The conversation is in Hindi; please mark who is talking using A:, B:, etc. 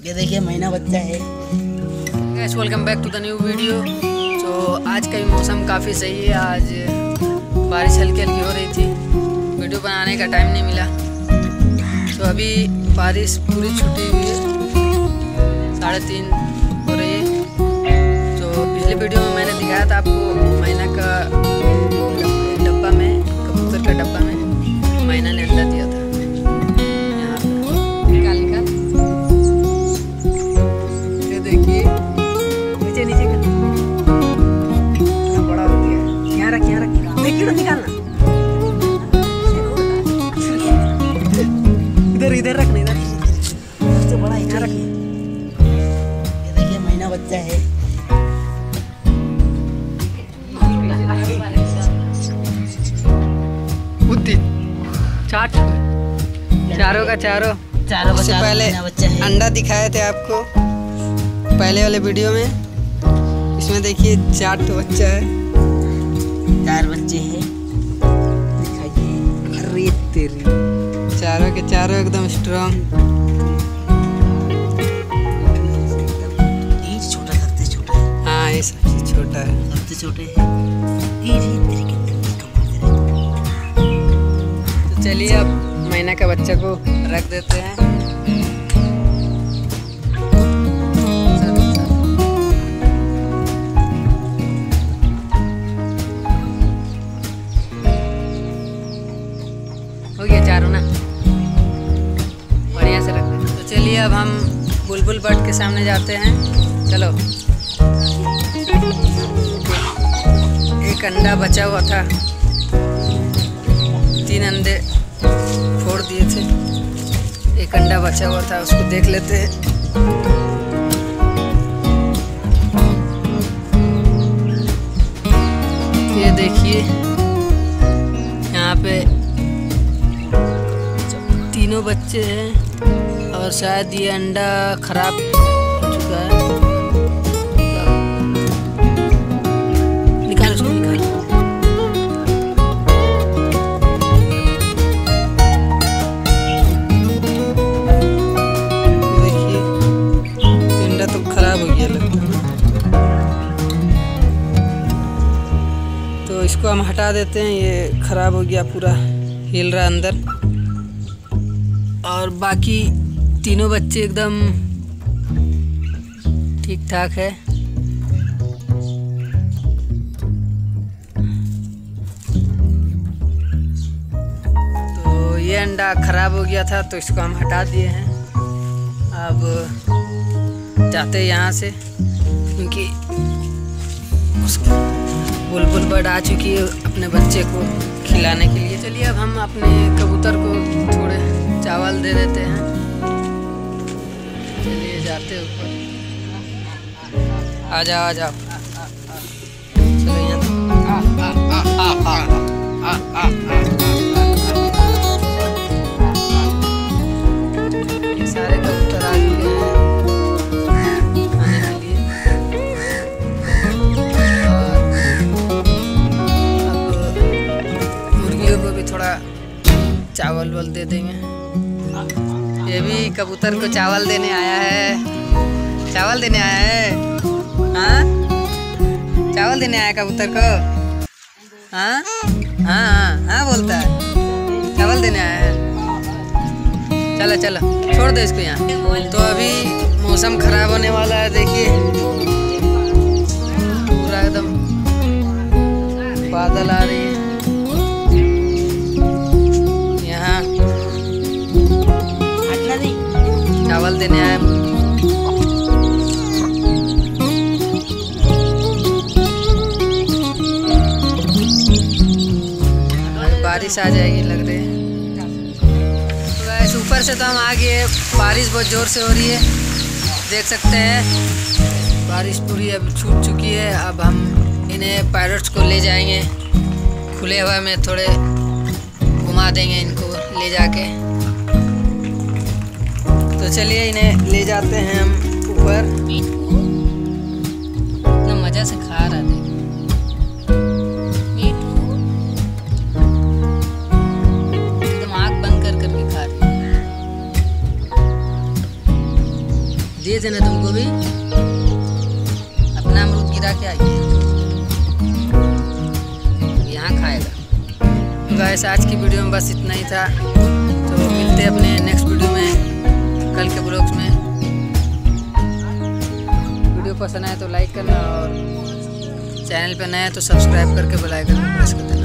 A: ये देखिए मैना बच्चा है।
B: Guys welcome back to the new video. तो आज का भी मौसम काफ़ी सही है। आज बारिश हल्की हल्की हो रही थी, वीडियो बनाने का टाइम नहीं मिला। तो अभी बारिश पूरी छुट्टी हुई है, 3:30 हो रही है। तो पिछले वीडियो में मैंने दिखाया था आपको मैना का डब्बा में, कबूतर का डब्बा में मैना ने अंडा दिया था। यहाँ निकाल निकाल ये देखिए, नीचे नीचे कर, बड़ा हो गया। यहाँ रख देखिए, निकालना इधर इधर रखना, इधर सबसे बड़ा यहाँ रख।
A: ये देखिए मैना बच्चा है।
B: चारों का चारों उससे पहले अंडा दिखाए थे आपको पहले वाले वीडियो में। इसमें देखिए 4 बच्चा है,
A: 4 बच्चे हैं। दिखाइए, अरे तेरी
B: चारों के चारों एकदम स्ट्रॉन्ग।
A: ये छोटा सबसे छोटा है।
B: हाँ, ये सबसे छोटा है,
A: सबसे छोटे हैं। ये तेरी कितनी कमाल है।
B: तो चलिए अब मैना का बच्चा को रख देते हैं। हो गया चारों ना, बढ़िया से रख दे। तो चलिए अब हम बुलबुल बर्ड के सामने जाते हैं। चलो, एक अंडा बचा हुआ था, 3 अंडे फोड़ दिए थे, एक अंडा बचा हुआ था, उसको देख लेते हैं। ये देखिए, यहाँ पे 3 बच्चे हैं और शायद ये अंडा खराब हो चुका है। निकाल उसको, निकाल। देखिए, अंडा तो खराब हो गया लगता है। तो इसको हम हटा देते हैं, ये खराब हो गया, पूरा हिल रहा अंदर। और बाकी 3 बच्चे एकदम ठीक ठाक है। तो ये अंडा खराब हो गया था, तो इसको हम हटा दिए हैं। अब जाते हैं यहाँ से, क्योंकि उसको बुलबुल बर्ड आ चुकी है अपने बच्चे को खिलाने के लिए। चलिए अब हम अपने कबूतर को थोड़े चावल दे देते हैं। चलिए जाते ऊपर, आ जाओ आ जाओ। चलो यहाँ ये सारे कबूतर आ चुके हैं खाने के लिए। और अब मुर्गियों को भी थोड़ा चावल वाल दे देंगे। ये भी कबूतर को चावल देने आया है, चावल देने आया है। हाँ, चावल देने आया कबूतर को। हाँ हाँ हाँ हाँ बोलता है, चावल देने आया है। चलो चलो, छोड़ दो इसको यहाँ। तो अभी मौसम खराब होने वाला है, देखिए पूरा एकदम बादल आ रही है। चावल देने आया। बारिश आ जाएगी लग रही है। तो गाइस ऊपर से तो हम आ गए, बारिश बहुत ज़ोर से हो रही है, देख सकते हैं। बारिश पूरी अब छूट चुकी है। अब हम इन्हें पैरट्स को ले जाएंगे, खुले हवा में थोड़े घुमा देंगे इनको ले जाके। तो चलिए इन्हें ले जाते हैं हम ऊपर। इतना मज़ा से खा रहा था। एकदम आँख बंद कर करके खा रही। दिए थे ना तुमको भी, अपना अमरूद गिरा के आइए, यहाँ खाएगा। तो गाइस आज की वीडियो में बस इतना ही था। तो मिलते हैं अपने नेक्स्ट वीडियो में कल के ब्लॉग्स में। वीडियो पसंद आए तो लाइक करना और चैनल पे नया है तो सब्सक्राइब करके बेल आइकन प्रेस कर देना।